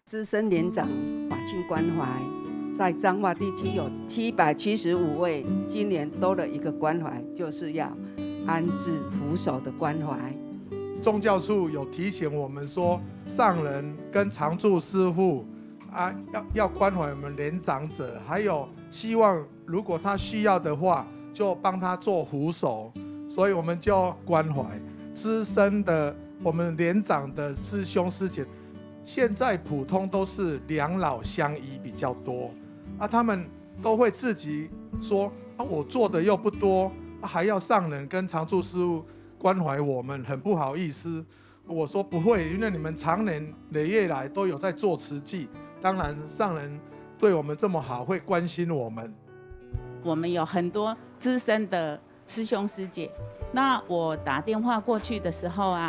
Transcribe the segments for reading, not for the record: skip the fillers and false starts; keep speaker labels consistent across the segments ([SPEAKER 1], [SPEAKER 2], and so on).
[SPEAKER 1] 资深连长法亲关怀，在彰化地区有775位，今年多了一个关怀，就是要安置扶手的关怀。
[SPEAKER 2] 宗教处有提醒我们说，上人跟常住师父要关怀我们年长者，还有希望如果他需要的话，就帮他做扶手，所以我们就关怀资深的我们年长的师兄师姐。现在普通都是两老相依比较多他们都会自己说我做的又不多还要上人跟常住师父关怀我们，很不好意思。我说不会，因为你们长年累月来都有在做慈济，当然上人对我们这么好，会关心我们。
[SPEAKER 3] 我们有很多资深的师兄师姐，那我打电话过去的时候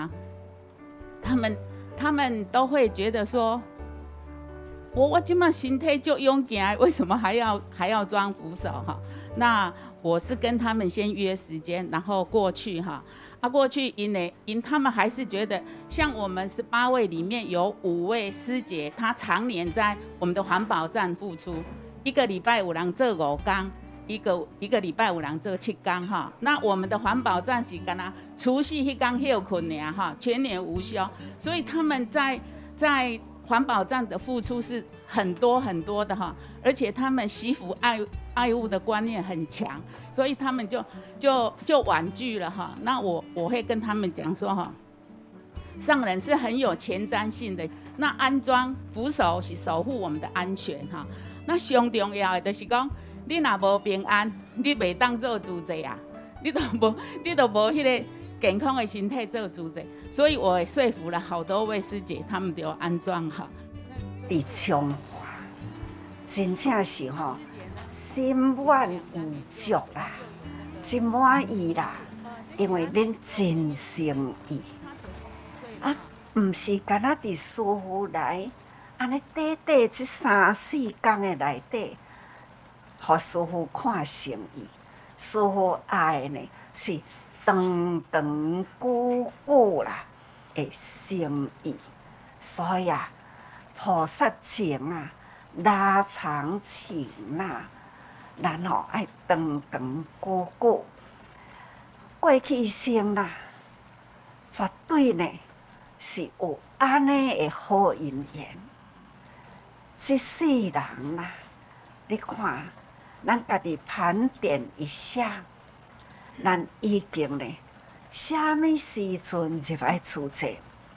[SPEAKER 3] 他们都会觉得说，我今嘛身体就勇敢，为什么还要装扶手哈？那我是跟他们先约时间，然后过去哈。过去他们还是觉得，像我们18位里面有5位师姐，她常年在我们的环保站付出，一个礼拜有人做5天。一个礼拜有人做7天哈，那我们的环保站是干那除夕那天休困呢哈，全年无休，所以他们在环保站的付出是很多很多的哈，而且他们惜福爱物的观念很强，所以他们就婉拒了哈。那我会跟他们讲说哈，上人是很有前瞻性的，那安装扶手是守护我们的安全哈，那上重要的就是讲。你若无平安，你袂当做主席啊！你都无迄个健康的身体做主席，所以我也说服了好多位师姐，他们都安装好。
[SPEAKER 4] 伫彰化，真正是心满意足啦，真满意啦，因为恁真诚意唔是干那伫师父来，安尼短这3、4天的内底。互师父看诚意，师父爱呢是长长久久啦的诚意，所以菩萨情拉长情咱爱长长久久。过去生绝对呢是有安尼的好姻缘。这世人你看。咱家己盘点一下，咱已经呢，啥物时阵入来出世？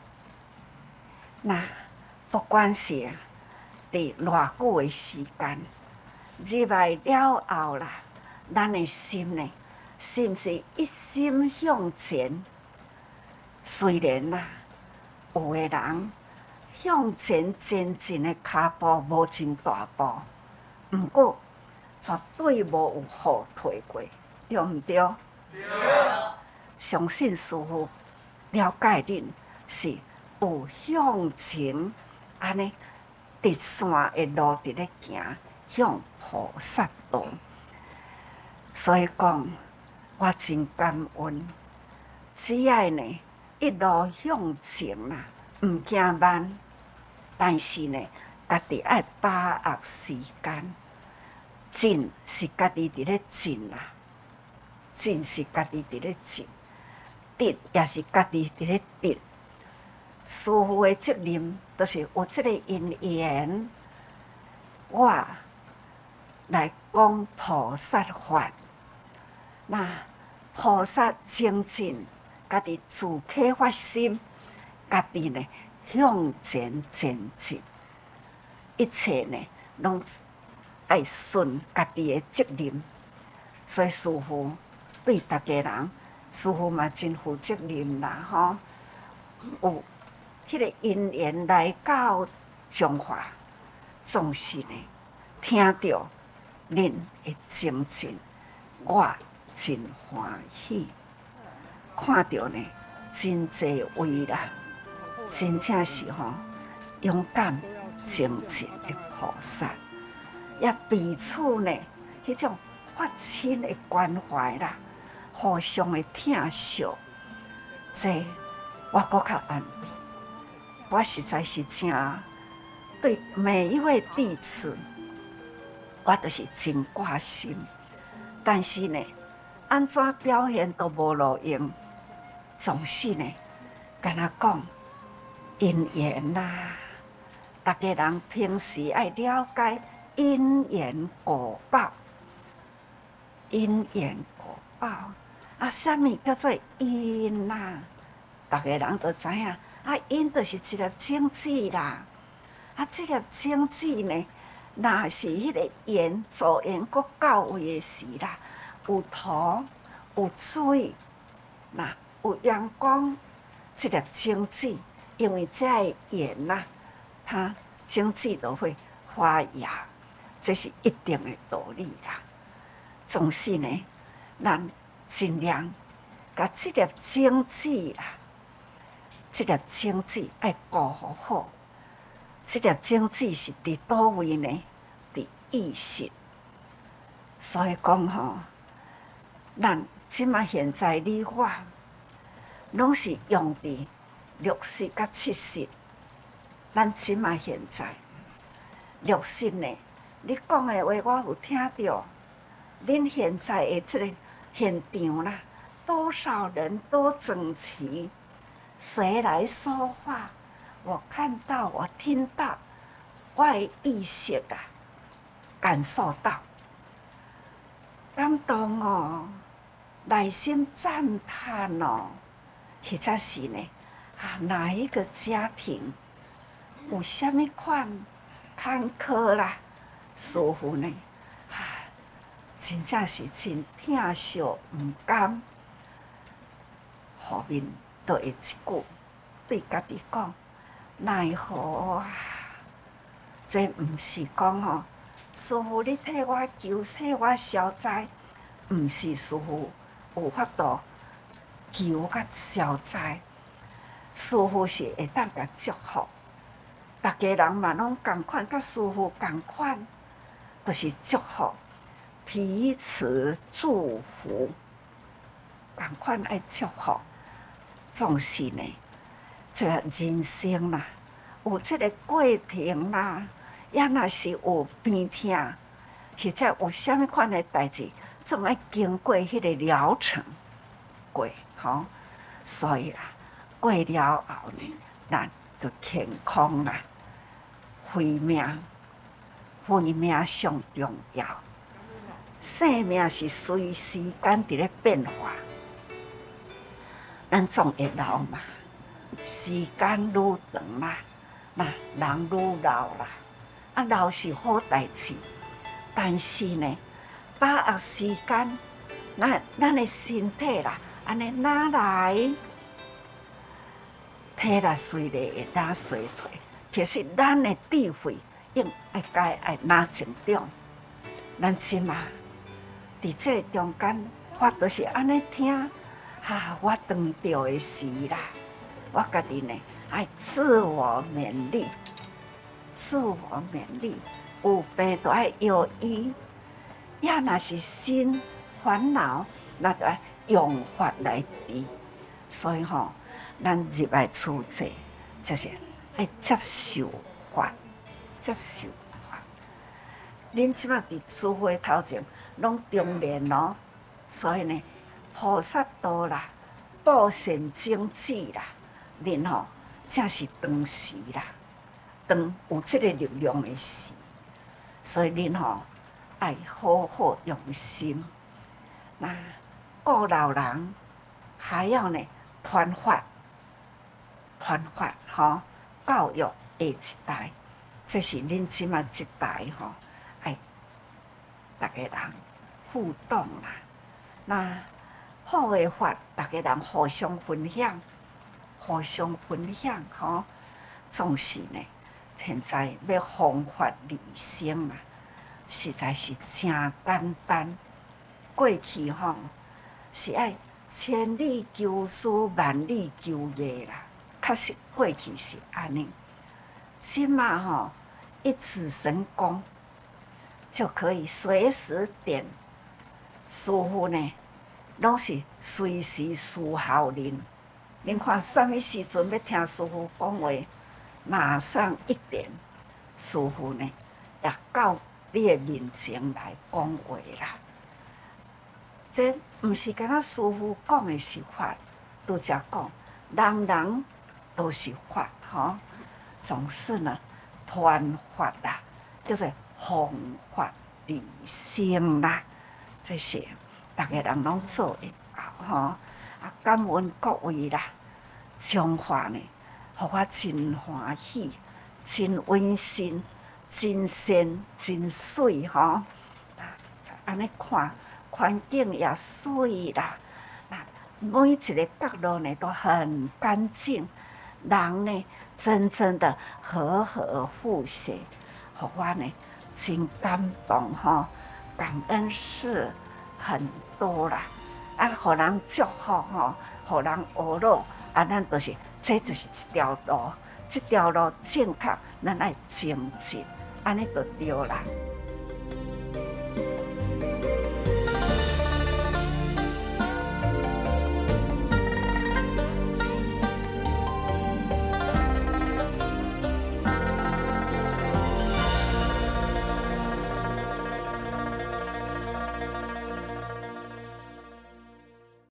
[SPEAKER 4] 那不管是伫偌久的时间入来了后啦，咱的心呢，是毋是一心向前？虽然有的人向前前进的脚步无真大步，毋过。绝对无有后退过，对毋对？对。相信师父了解恁是有向前安尼直线的路伫咧行，向菩萨道。所以讲，我真感恩，只要呢一路向前毋惊慢，但是呢，家己爱把握时间。进是家己伫咧进啦，进是家己伫咧进，得也是家己伫咧得。师父的责任就是有这个因缘，我来讲菩萨法。那菩萨精进，家己自启发心，家己呢向前前进，一切呢拢。爱顺家己的责任，所以师父对大家人，师父嘛真负责任啦有迄个因缘来到彰化，总是呢听到恁的精进，我真欢喜。看到呢真济位啦，真正是勇敢精进的菩萨。也彼此呢，迄种发亲的关怀啦，互相的疼惜，这我搁较安慰。我实在是真对每一位弟子，我都是真挂心。但是呢，安怎表现都无路用，总是呢，跟他讲因缘啦。大家人平时爱了解因缘果报，因缘果报啊，什么叫做因啦？大家人都知影，啊，因就是一粒种子啦。啊，这粒种子呢，若是迄个缘助缘搁到位的时啦，有土有水，那有阳光，这粒种子，因为这个缘呐，它种子都会发芽，这是一定的道理啦。总是呢，咱尽量把这粒种子啦，这粒种子爱顾好好。这粒种子是伫倒位呢？伫意识。所以讲吼，咱即马现在你我，拢是用伫60甲70。咱即马现在60呢，你讲的话我有听到。恁现在的这个现场啦，多少人多整齐，谁来说话？我看到，我听到，我的意识啊，感受到，感动哦，内心赞叹哦，或者是呢，哪一个家庭有啥物款坎坷啦，似乎呢，真正是真疼惜，唔甘，后面都会一句对家己讲。奈何啊！这毋是讲吼，师父你替我求替我消灾，毋是师父有法度求甲消灾，师父是会当甲祝福。大家人嘛拢共款，甲师父共款，都是祝福，彼此祝福，共款爱祝福，总是呢。这人生啦，有这个过程啦，也若是有病痛，或者有啥物款的代志，总爱经过迄个疗程过，吼。所以啦，过了后呢，咱就健康啦，慧命上重要。生命是随时间伫咧变化，咱总会老嘛。时间愈长啦，那人愈老啦，老是好代志，但是呢，把握时间，咱的身体啦，安尼哪来？体力虽然会哪衰退，其实咱的智慧应爱哪成长。咱即马伫这中间，我都是安尼听，我当着的时啦。我家己呢，爱自我勉励，有病都爱药医，也若是心烦恼，那就爱用法来治。所以吼，咱入来处者，就是爱接受法。恁即马伫师父的头前，拢中年咯，所以呢，菩萨道啦，报善种子啦。恁吼，正是当时啦，当有这个力量的时，所以恁吼爱好好用心。那顾老人还要呢传法吼，教育下一代，这是恁即马一代吼，爱大家人互动啦。那好的法，大家人互相分享。吼，总是呢，现在要方法利生啊，实在是真简单。过去吼是爱千里求书，万里求业啦，确实过去是安尼。即马吼一指神功，就可以随时点。师父呢，拢是随时伺候恁。恁看，什么时阵要听师父讲话，马上一点， 师父呢，也到你的面前来讲话啦。这毋是敢若师父讲的是法，拄则讲，人人都是法，吼。总是呢，传法啦，叫做弘法利生啦，这是大家人拢做会到，吼。啊，感恩各位啦，讲话呢，互我真欢喜，真温馨，真鲜，真水，吼。啊，安尼看。环境也水啦，每一个角落呢都很干净，人呢真正的和和和谐，互我呢真感动吼，感恩是很多啦，啊，互人祝福吼，互人学乐，啊，咱就是这就是一条路，这条路正确，咱爱精进，安尼就对啦。